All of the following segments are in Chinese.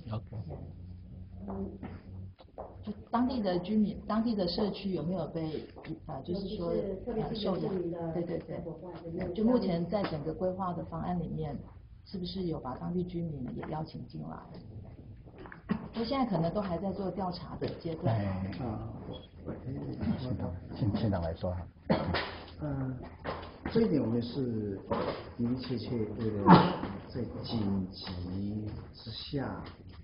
就当地的居民、当地的社区有没有被就是说受养？对对对，就目前在整个规划的方案里面，是不是有把当地居民也邀请进来？因为现在可能都还在做调查的阶段。 县长来说哈。 这一点我们是的的确确为了在紧急之下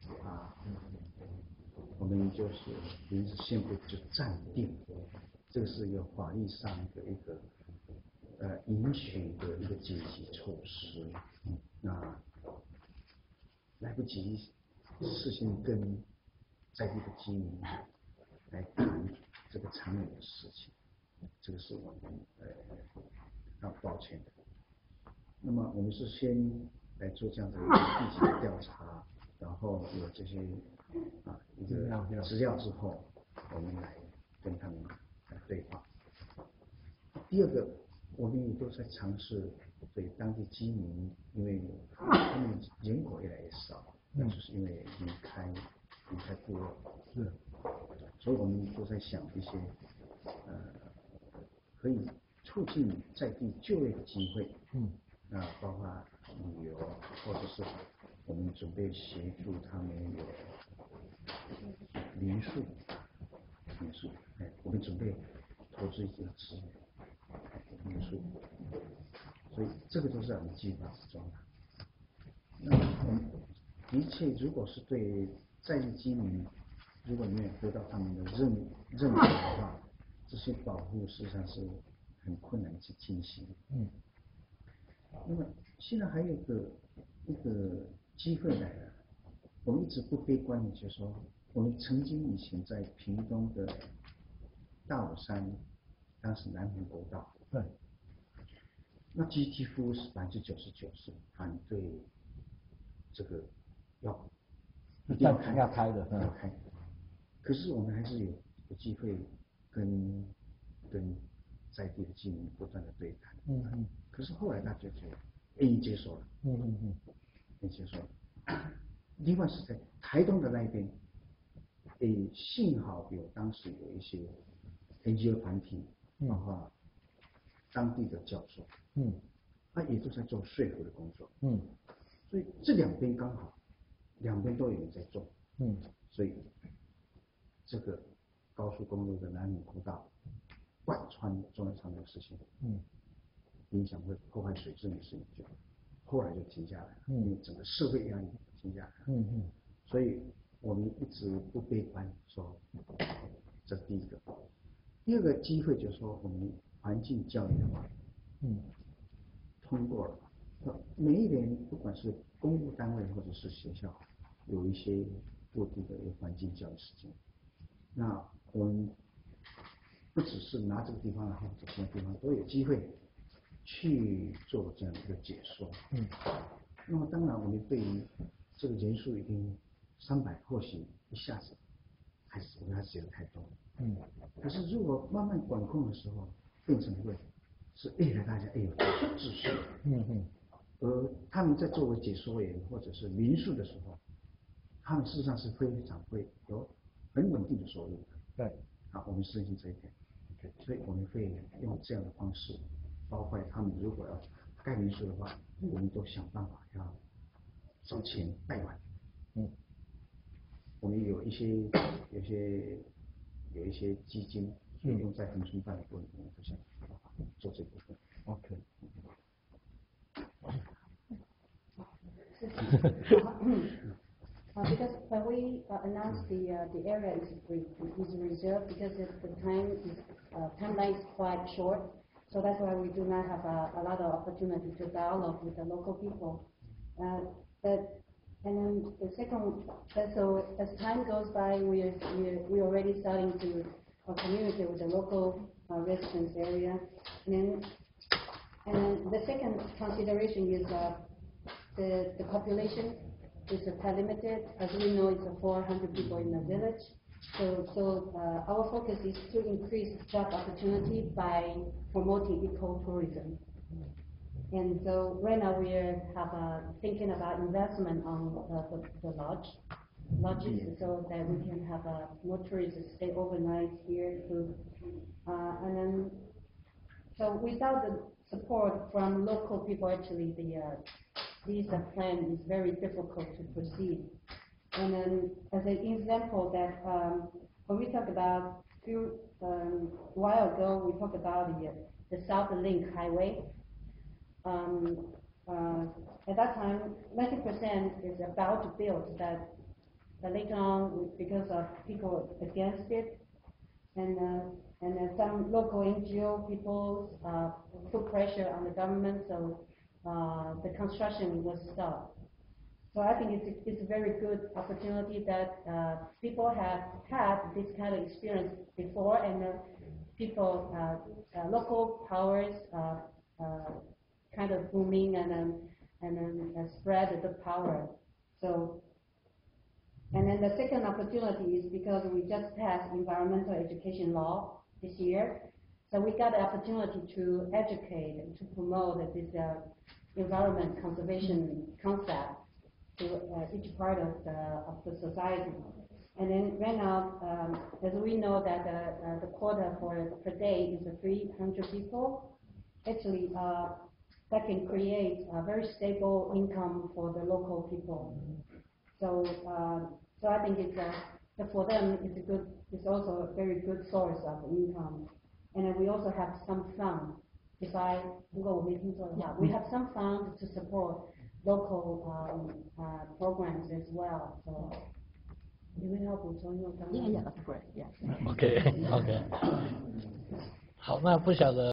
我们就是临时宣布就暂定，这个是一个法律上的一个允许的一个紧急措施。那来不及事先跟在地的居民来谈这个长远的事情，这个是我们要抱歉的。那么我们是先来做这样的一个地形的调查，然后有这些一个资料之后，我们来跟他们来对话。第二个，我们也都在尝试对当地居民，因为他们人口越来越少，那就是因为离开部落，所以我们都在想一些可以促进在地就业的机会，包括旅游，或者是我们准备协助他们有民宿，我们准备投资一些资源，民宿，所以这个都是我们计划之中的。那我们的确，如果是对在地居民，如果没有得到他们的认可的话，这些保护实际上是很困难去进行。那么现在还有一个机会来了，我们一直不悲观的，就是说，我们曾经以前在屏东的大武山，当时南横国道，那几乎是99%是反对这个一定要开的，要开。可是我们还是有机会跟在地的居民不断的对谈。可是后来大家就愿意接受了。愿意接受了。另外是在台东的那边，幸好当时有一些 NGO 团体，包括当地的教授，他也都在做说服的工作。所以这两边刚好，两边都有人在做。所以这个高速公路的南横国道贯穿中央山的事情，影响会破坏水质的事情，后来就停下来了，因为整个社会压力停下来了。所以我们一直不悲观，说这第一个。第二个机会就是说，我们环境教育的话，通过了。每一年不管是公务单位或者是学校，有一些固定的环境教育时间。那我们不只是拿这个地方，或者其他地方都有机会去做这样一个解说。那么当然，我们对于这个人数已经300，或许一下子我们还是觉得太多。可是如果慢慢管控的时候，变成会是越来大家越有秩序。而他们在作为解说员或者是民宿的时候，他们事实上是非常会有很稳定的收入的。我们深信这一点。所以我们会用这样的方式，包括他们如果要盖民宿的话，我们都想办法要找钱贷款。我们有一些基金，用在恒春办的部分，我们都想做这部分。 Because when we announced the area is reserved, because the timeline is quite short, so that's why we do not have a lot of opportunity to dialogue with the local people. And then the second, so as time goes by, we already starting to communicate with the local residents area. And then the second consideration is the population is quite limited. As we know, it's 400 people in the village. So our focus is to increase job opportunity by promoting ecotourism. And so right now we are thinking about investment on the lodge. lodges so that we can have more tourists stay overnight here too. And then, so without the support from local people, actually this plan is very difficult to proceed. And then, as an example, that when we talked about a while ago, we talked about the South Link Highway. At that time, 90% is about to build that. But later on, because of people against it, and some local NGO people put pressure on the government, so the construction was stopped. So I think it's a very good opportunity that people have had this kind of experience before, and people, local powers kind of booming and spread the power. So, and then the second opportunity is because we just passed environmental education law this year, so we got the opportunity to educate and to promote this environment conservation concept to each part of the society. And then right now, as we know that the quota per day is 300 people, actually that can create a very stable income for the local people. So so I think for them it's also a very good source of income. And then we also have some fund. We have some fund to support local programs as well. So you will help with Yeah, that's great. Yeah. OK， 好，那不晓得。